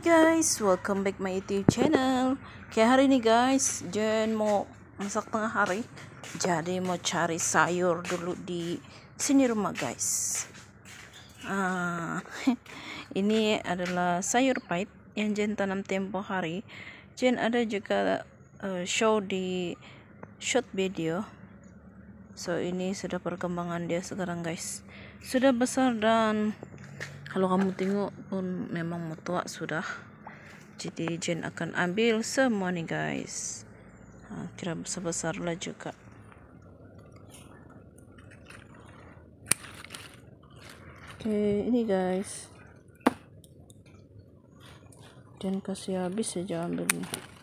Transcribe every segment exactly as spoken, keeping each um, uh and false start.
Guys, welcome back my YouTube channel. Kaya hari ini guys, Jen mau masak tengah hari. Jadi mau cari sayur dulu di sini rumah guys. Ah, ini adalah sayur pahit yang Jen tanam tempo hari. Jen ada juga uh, show di short video. So ini sudah perkembangan dia sekarang guys. Sudah besar dan kalau kamu tengok pun memang tua sudah. Jadi Jen akan ambil semua nih guys. Nah, kira besar-besar lah juga. Oke, ini guys. Jen kasih habis saja ambilnya.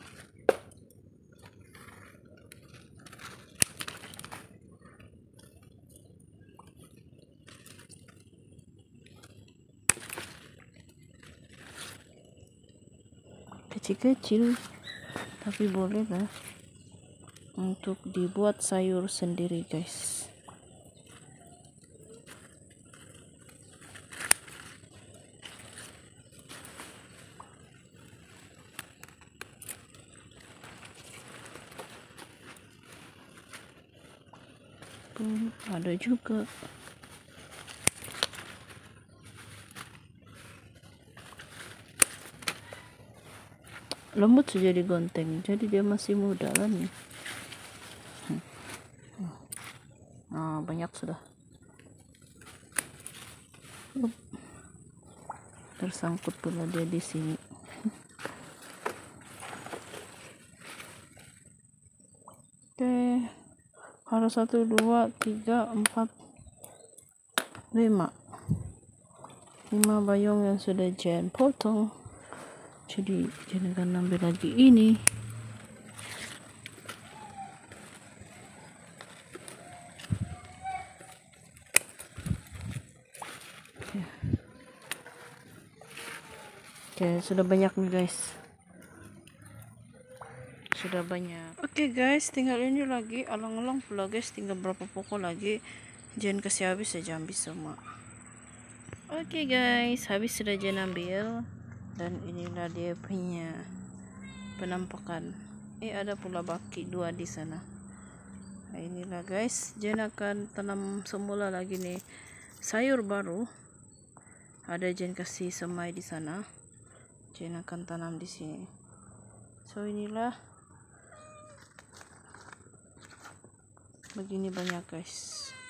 Kecil-kecil tapi boleh lah untuk dibuat sayur sendiri guys. Pun ada juga lembut saja digonteng, jadi dia masih muda kan ya. Nah, banyak sudah tersangkut pula dia di sini. Oke, ada satu dua tiga empat lima lima bayong yang sudah Jen potong. Jadi Jen akan ambil lagi ini. Oke, Oke sudah banyak nih guys. Sudah banyak. Oke guys, tinggal ini lagi. Alang-alang pula guys, tinggal berapa pokok lagi. Jen kasih habis saja ambil semua. Oke guys, habis sudah Jen ambil. Dan inilah dia punya penampakan. Eh ada pula baki dua di sana. Nah, inilah guys, Jen akan tanam semula lagi nih sayur baru. Ada Jen kasih semai di sana. Jen akan tanam di sini. So inilah begini banyak guys.